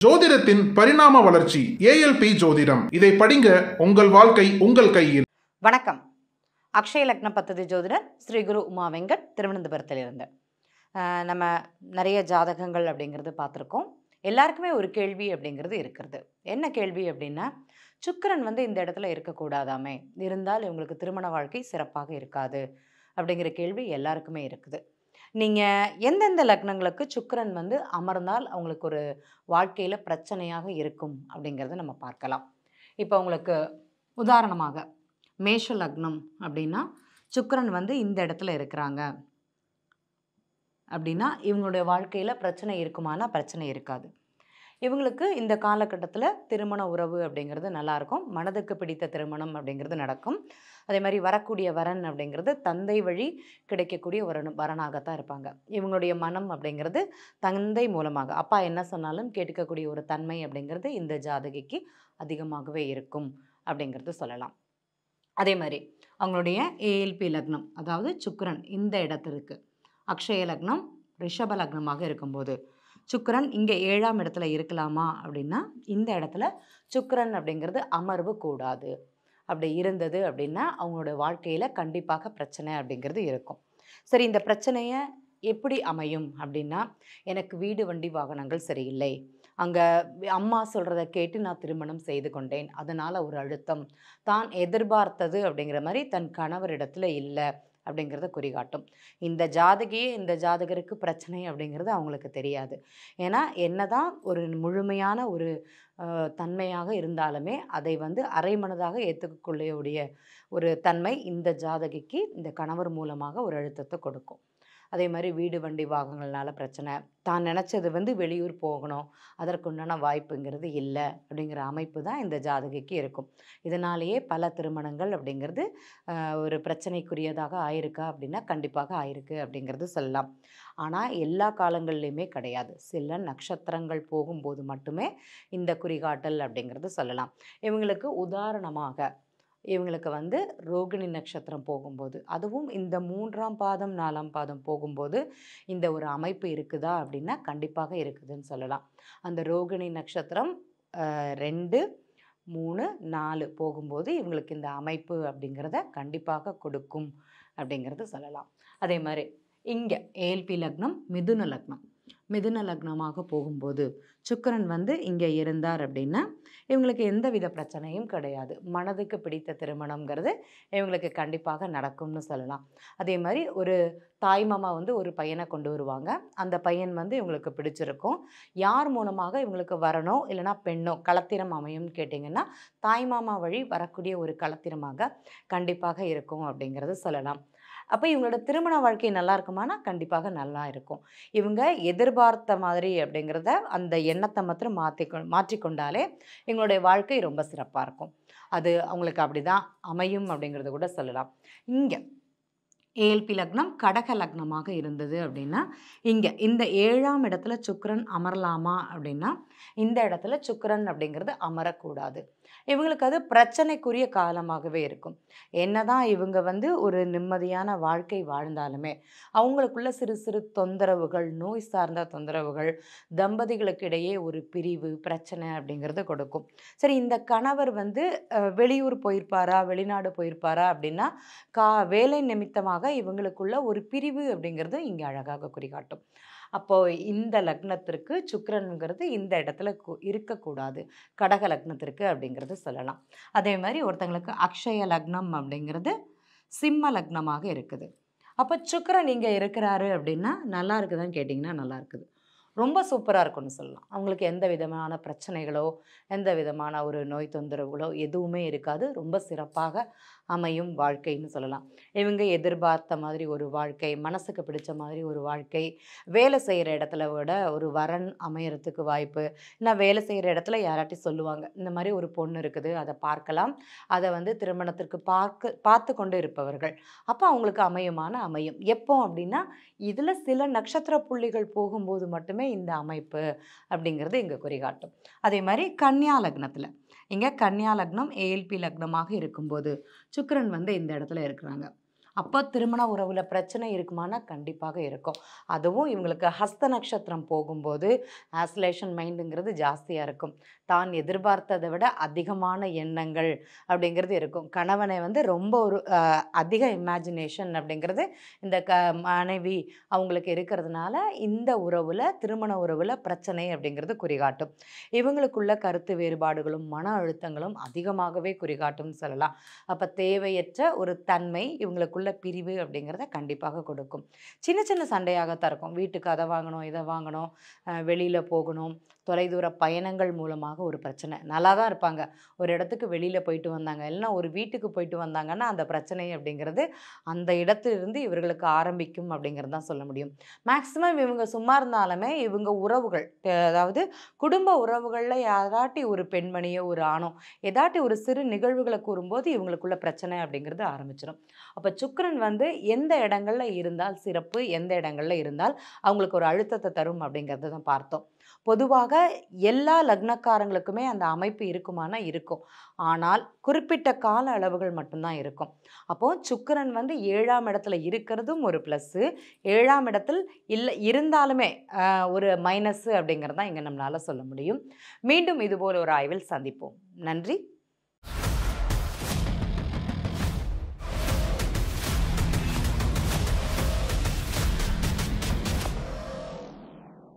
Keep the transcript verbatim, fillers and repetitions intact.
ஜோதிடத்தின் பரிணாம வளர்ச்சி ஏஎல்பி ஜோதிடம். இதை படிங்க, உங்கள் வாழ்க்கை உங்கள் கையில். வணக்கம். அக்ஷய லக்ன பத்ததி ஜோதிடர் ஸ்ரீ குரு உமா வெங்கட், திருவனந்தபுரத்திலிருந்து. நம்ம நிறைய ஜாதகங்கள் அப்படிங்கிறது பார்த்துருக்கோம். எல்லாருக்குமே ஒரு கேள்வி அப்படிங்கிறது இருக்கிறது. என்ன கேள்வி அப்படின்னா, சுக்கிரன் வந்து இந்த இடத்துல இருக்கக்கூடாதாமே, இருந்தால் இவங்களுக்கு திருமண வாழ்க்கை சிறப்பாக இருக்காது அப்படிங்கிற கேள்வி எல்லாருக்குமே இருக்குது. நீங்கள் எந்தெந்த லக்னங்களுக்கு சுக்கிரன் வந்து அமர்ந்தால் அவங்களுக்கு ஒரு வாழ்க்கையில் பிரச்சனையாக இருக்கும் அப்படிங்கிறத நம்ம பார்க்கலாம். இப்போ உங்களுக்கு உதாரணமாக மேஷ லக்னம் அப்படின்னா, சுக்கிரன் வந்து இந்த இடத்துல இருக்கிறாங்க அப்படின்னா இவங்களுடைய வாழ்க்கையில் பிரச்சனை இருக்குமானா பிரச்சனை இருக்காது. இவங்களுக்கு இந்த காலகட்டத்தில் திருமண உறவு அப்படிங்கிறது நல்லாயிருக்கும். மனதுக்கு பிடித்த திருமணம் அப்படிங்கிறது நடக்கும். அதே மாதிரி வரக்கூடிய வரன் அப்படிங்கிறது தந்தை வழி கிடைக்கக்கூடிய ஒரு வரனாகத்தான் இருப்பாங்க. இவங்களுடைய மனம் அப்படிங்கிறது தந்தை மூலமாக அப்பா என்ன சொன்னாலும் கேட்டுக்கக்கூடிய ஒரு தன்மை அப்படிங்கிறது இந்த ஜாதகிக்கு அதிகமாகவே இருக்கும் அப்படிங்கிறது சொல்லலாம். அதே மாதிரி அவங்களுடைய ஏஎல்பி லக்னம், அதாவது சுக்கிரன் இந்த இடத்திற்கு அக்ஷய லக்னம் ரிஷப லக்னமாக இருக்கும்போது சுக்கிரன் இங்கே ஏழாம் இடத்துல இருக்கலாமா அப்படின்னா, இந்த இடத்துல சுக்கிரன் அப்படிங்கிறது அமர்வு கூடாது. அப்படி இருந்தது அப்படின்னா அவங்களோட வாழ்க்கையில் கண்டிப்பாக பிரச்சனை அப்படிங்கிறது இருக்கும். சரி, இந்த பிரச்சனையை எப்படி அமையும் அப்படின்னா, எனக்கு வீடு வண்டி வாகனங்கள் சரியில்லை, அங்கே அம்மா சொல்கிறத கேட்டு நான் திருமணம் செய்து கொண்டேன், அதனால் ஒரு அழுத்தம், தான் எதிர்பார்த்தது அப்படிங்கிற மாதிரி தன் கணவரிடத்துல இல்லை அப்படிங்கிறத குறிகாட்டும். இந்த ஜாதகியே இந்த ஜாதகருக்கு பிரச்சனை அப்படிங்கிறது அவங்களுக்கு தெரியாது. ஏன்னா என்னதான் ஒரு முழுமையான ஒரு தன்மையாக இருந்தாலுமே அதை வந்து அரைமனதாக ஏற்றுக்கொள்ளக்கூடிய ஒரு தன்மை இந்த ஜாதகிக்கு இந்த கணவர் மூலமாக ஒரு அழுத்தத்தை கொடுக்கும். அதே மாதிரி வீடு வண்டி வாகனங்கள்னால பிரச்சனை, தான் நினச்சது வந்து வெளியூர் போகணும், அதற்குண்டான வாய்ப்புங்கிறது இல்லை அப்படிங்கிற அமைப்பு தான் இந்த ஜாதகிக்கு இருக்கும். இதனாலேயே பல திருமணங்கள் அப்படிங்கிறது ஒரு பிரச்சனைக்குரியதாக ஆயிருக்கா அப்படின்னா கண்டிப்பாக ஆயிருக்கு அப்படிங்கிறது சொல்லலாம். ஆனால் எல்லா காலங்கள்லையுமே கிடையாது. சில நட்சத்திரங்கள் போகும்போது மட்டுமே இந்த குறிகாட்டல் அப்படிங்கிறது சொல்லலாம். இவங்களுக்கு உதாரணமாக இவங்களுக்கு வந்து ரோகிணி நட்சத்திரம் போகும்போது, அதுவும் இந்த மூன்றாம் பாதம் நாலாம் பாதம் போகும்போது இந்த ஒரு அமைப்பு இருக்குதா அப்படின்னா கண்டிப்பாக இருக்குதுன்னு சொல்லலாம். அந்த ரோகிணி நட்சத்திரம் ரெண்டு மூணு நாலு போகும்போது இவங்களுக்கு இந்த அமைப்பு அப்படிங்கிறத கண்டிப்பாக கொடுக்கும் அப்படிங்கிறது சொல்லலாம். அதே மாதிரி இங்கே ஏஎல்பி லக்னம் மிதுன லக்னம் மிதுன லக்னமாக போகும்போது சுக்கிரன் வந்து இங்கே இருந்தார் அப்படின்னா இவங்களுக்கு எந்த வித பிரச்சனையும் கிடையாது. மனதுக்கு பிடித்த திருமணங்கிறது இவங்களுக்கு கண்டிப்பாக நடக்கும்னு சொல்லலாம். அதே மாதிரி ஒரு தாய் மாமா வந்து ஒரு பையனை கொண்டு வருவாங்க. அந்த பையன் வந்து இவங்களுக்கு பிடிச்சிருக்கும். யார் மூலமாக இவங்களுக்கு வரனோ இல்லைனா பெண்ணோ களத்திரம் அமையும்னு கேட்டிங்கன்னா தாய் மாமா வழி வரக்கூடிய ஒரு களத்திரமாக கண்டிப்பாக இருக்கும் அப்படிங்கிறது சொல்லலாம். அப்போ இவங்களோட திருமண வாழ்க்கை நல்லா இருக்குமானா கண்டிப்பாக நல்லா இருக்கும். இவங்க எதிர்பார்த்த மாதிரி அப்படிங்கிறத அந்த எண்ணத்தை மாத்திரம் மாற்றி மாற்றிக்கொண்டாலே எங்களுடைய வாழ்க்கை ரொம்ப சிறப்பாக இருக்கும். அது அவங்களுக்கு அப்படி தான் அமையும் அப்படிங்கிறத கூட சொல்லலாம். இங்கே ஏஎல்பி லக்னம் கடக லக்னமாக இருந்தது அப்படின்னா இங்கே இந்த ஏழாம் இடத்துல சுக்கிரன் அமரலாமா அப்படின்னா இந்த இடத்துல சுக்கிரன் அப்படிங்கிறது அமரக்கூடாது. இவங்களுக்கு அது பிரச்சனைக்குரிய காலமாகவே இருக்கும். என்னதான் இவங்க வந்து ஒரு நிம்மதியான வாழ்க்கை வாழ்ந்தாலுமே அவங்களுக்குள்ள சிறு சிறு தொந்தரவுகள், நோய் சார்ந்த தொந்தரவுகள், தம்பதிகளுக்கு இடையே ஒரு பிரிவு பிரச்சனை அப்படிங்கிறது கொடுக்கும். சரி, இந்த கணவர் வந்து வெளியூர் போயிருப்பாரா, வெளிநாடு போயிருப்பாரா அப்படின்னா கா வேலை நிமித்தமாக இவங்களுக்குள்ள ஒரு பிரிவு அப்படிங்கிறது இங்கே அழகாக குறிகாட்டும். அப்போது இந்த லக்னத்திற்கு சுக்கிரனுங்கிறது இந்த இடத்துல இருக்கக்கூடாது, கடக லக்னத்திற்கு அப்படிங்கிறது சொல்லலாம். அதே மாதிரி ஒருத்தங்களுக்கு அக்ஷய லக்னம் அப்படிங்கிறது சிம்ம லக்னமாக இருக்குது. அப்போ சுக்கிரன் இங்கே இருக்கிறாரு அப்படின்னா நல்லா இருக்குதான்னு கேட்டிங்கன்னா நல்லா இருக்குது, ரொம்ப சூப்பராக இருக்கும்னு சொல்லலாம். அவங்களுக்கு எந்த விதமான பிரச்சனைகளோ எந்த விதமான ஒரு நோய் தொந்தரவுகளோ எதுவுமே இருக்காது. ரொம்ப சிறப்பாக அமையும் வாழ்க்கைன்னு சொல்லலாம். இவங்க எதிர்பார்த்த மாதிரி ஒரு வாழ்க்கை, மனசுக்கு பிடிச்ச மாதிரி ஒரு வாழ்க்கை, வேலை செய்கிற இடத்துல விட ஒரு வரன் அமையறதுக்கு வாய்ப்பு. நான் வேலை செய்கிற இடத்துல யாராட்டி சொல்லுவாங்க, இந்த மாதிரி ஒரு பொண்ணு இருக்குது, அதை பார்க்கலாம், அதை வந்து திருமணத்திற்கு பார்க்க பார்த்து கொண்டு இருப்பவர்கள். அப்போ அவங்களுக்கு அமையுமான அமையும். எப்போ அப்படின்னா இதில் சில நட்சத்திர புள்ளிகள் போகும்போது மட்டுமே இந்த அமைப்பு அப்படிங்கிறது இங்கே குறிகாட்டும். அதே மாதிரி கன்னியா லக்னத்தில் இங்கே கன்னியா லக்னம் ஏஎல்பி லக்னமாக இருக்கும்போது சுக்கிரன் வந்து இந்த இடத்துல இருக்கிறாங்க. அப்போ திருமண உறவில் பிரச்சனை இருக்குமானா கண்டிப்பாக இருக்கும். அதுவும் இவங்களுக்கு ஹஸ்த நட்சத்திரம் போகும்போது ஆஸ்லேஷன் மைண்டுங்கிறது ஜாஸ்தியாக இருக்கும். தான் எதிர்பார்த்ததை விட அதிகமான எண்ணங்கள் அப்படிங்கிறது இருக்கும். கணவனை வந்து ரொம்ப ஒரு அஹ், அதிக இமேஜினேஷன் அப்படிங்கிறது இந்த க மனைவி அவங்களுக்கு இருக்கிறதுனால இந்த உறவில் திருமண உறவில் பிரச்சனை அப்படிங்கிறது குறிகாட்டும். இவங்களுக்குள்ள கருத்து வேறுபாடுகளும் மன அழுத்தங்களும் அதிகமாகவே குறிகாட்டும்னு சொல்லலாம். அப்போ தேவையற்ற ஒரு தன்மை இவங்களுக்குள்ள பிரிவு அப்படிங்கிறத கண்டிப்பாக கொடுக்கும். சின்ன சின்ன சண்டையாகத்தான் இருக்கும். வீட்டுக்கு அதை வாங்கணும் இதை வாங்கணும், வெளியில் போகணும், தொலைதூர பயணங்கள் மூலமாக ஒரு பிரச்சனை. நல்லா தான் இருப்பாங்க, ஒரு இடத்துக்கு வெளியில் போயிட்டு வந்தாங்க இல்லைன்னா ஒரு வீட்டுக்கு போயிட்டு வந்தாங்கன்னா அந்த பிரச்சனை அப்படிங்கிறது அந்த இடத்திலிருந்து இவர்களுக்கு ஆரம்பிக்கும் அப்படிங்கிறது தான் சொல்ல முடியும். மேக்ஸிமம் இவங்க சும்மா இருந்தாலுமே இவங்க உறவுகள் அஹ் அதாவது குடும்ப உறவுகளில் யாராட்டி ஒரு பெண்மணியோ ஒரு ஆணோ ஏதாட்டி ஒரு சிறு நிகழ்வுகளை கூறும்போது இவங்களுக்குள்ள பிரச்சனை அப்படிங்கிறது ஆரம்பிச்சிடும். அப்போ சுக்கிரன் வந்து எந்த இடங்கள்ல இருந்தால் சிறப்பு, எந்த இடங்கள்ல இருந்தால் அவங்களுக்கு ஒரு அழுத்தத்தை தரும் அப்படிங்கிறத தான் பார்த்தோம். பொதுவாக எல்லா லக்னக்காரங்களுக்குமே அந்த அமைப்பு இருக்குமானா இருக்கும். ஆனால் குறிப்பிட்ட கால அளவுகள் மட்டும்தான் இருக்கும். அப்போ சுக்கிரன் வந்து ஏழாம் இடத்துல இருக்கிறதும் ஒரு ப்ளஸ்ஸு, ஏழாம் இடத்தில் இல்லை இருந்தாலுமே ஆஹ், ஒரு மைனஸ் அப்படிங்கிறது தான் இங்கே நம்மளால சொல்ல முடியும். மீண்டும் இதுபோல் ஒரு ஆய்வில் சந்திப்போம். நன்றி.